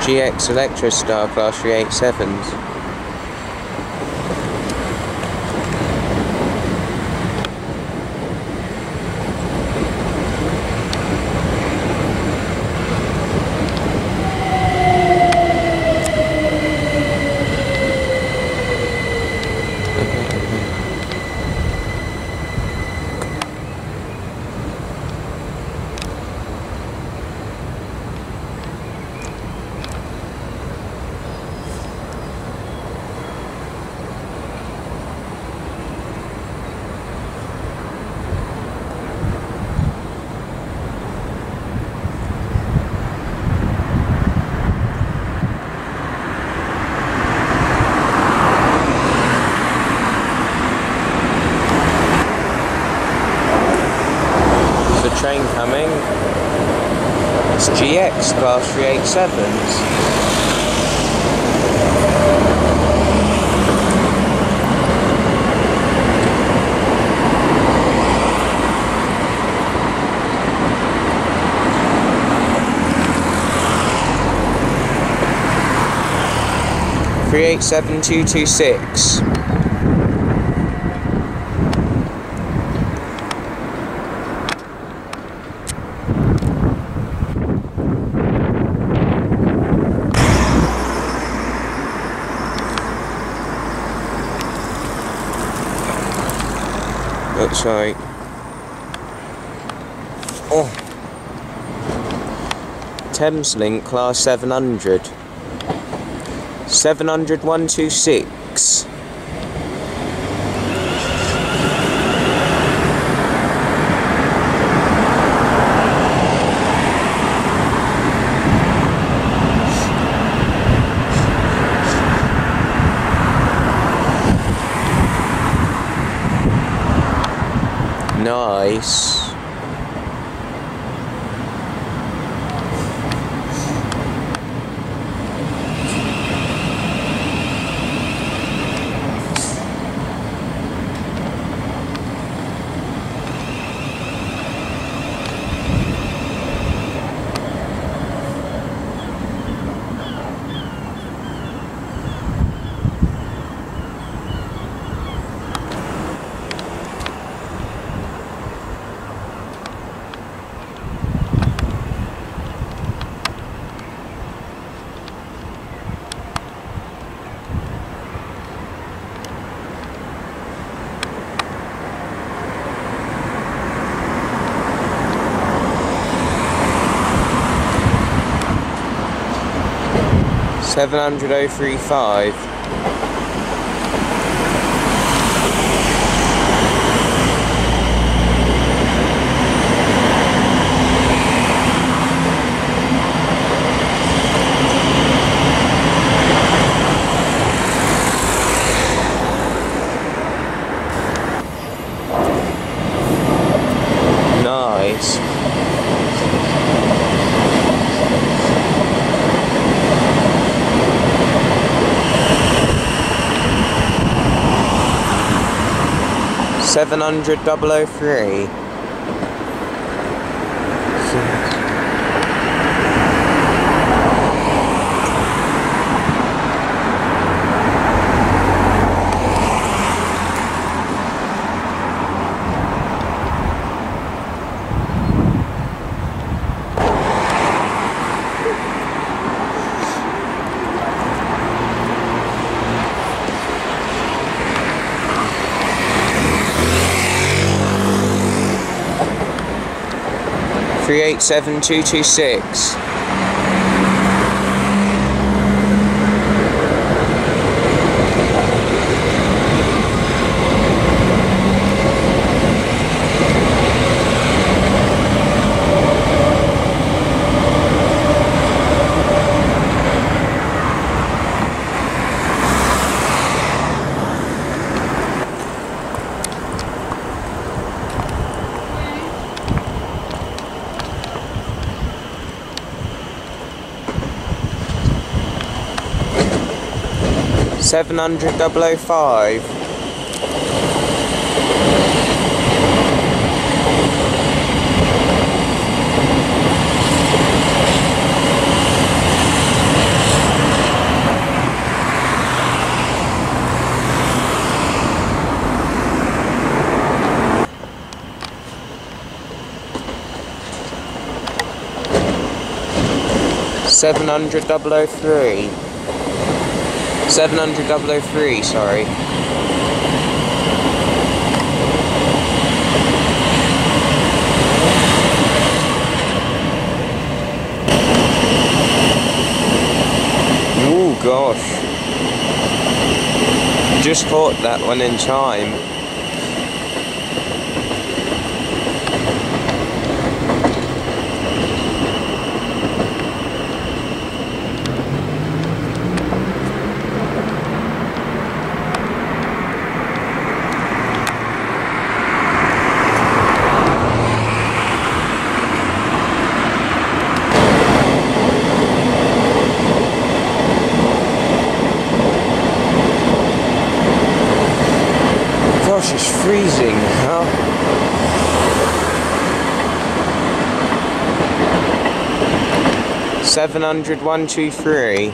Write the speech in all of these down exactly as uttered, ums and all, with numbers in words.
G X Electro Star Class three eighty-sevens. Train coming. It's G X Class three eighty-sevens. three eight seven two two six. Looks like, oh, Thameslink Class seven hundred, seven hundred one two six. Nice. seven hundred oh three five. Nice. seven hundred double oh three. three eight seven two two six. seven hundred double oh five. seven hundred double oh three. seven hundred double oh three, sorry. Oh gosh. Just caught that one in time. Gosh, it's freezing, huh? seven hundred, one, two, three.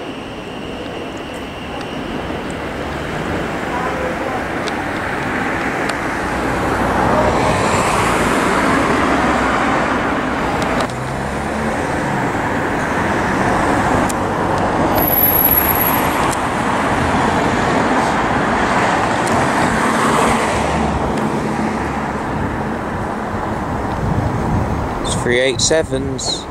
three eight sevens.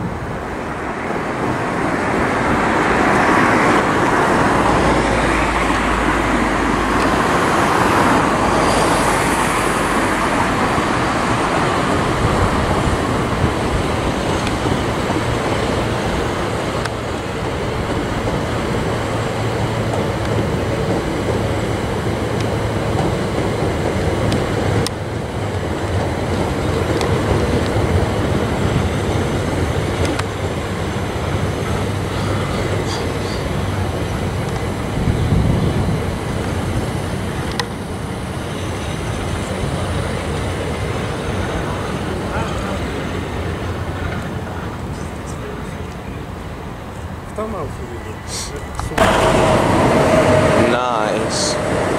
Nice.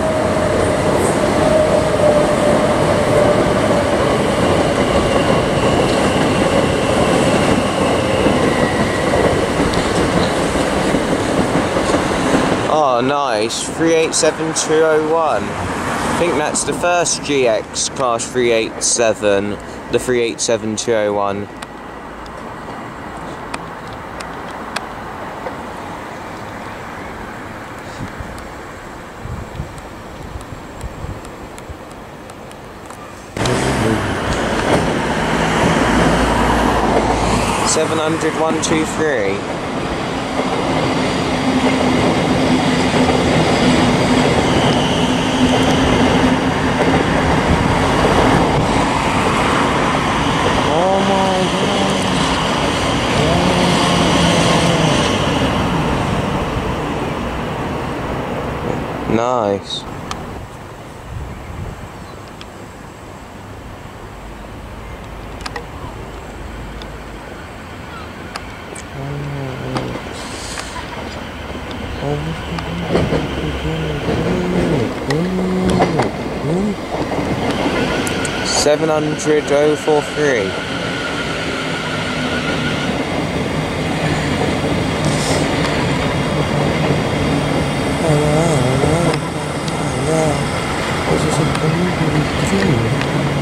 Oh, nice. three eight seven two oh one. I think that's the first G X class three eight seven, the three eight seven two oh one. seven hundred, one, two, three. Oh my god. Nice. seven hundred oh four three. Oh,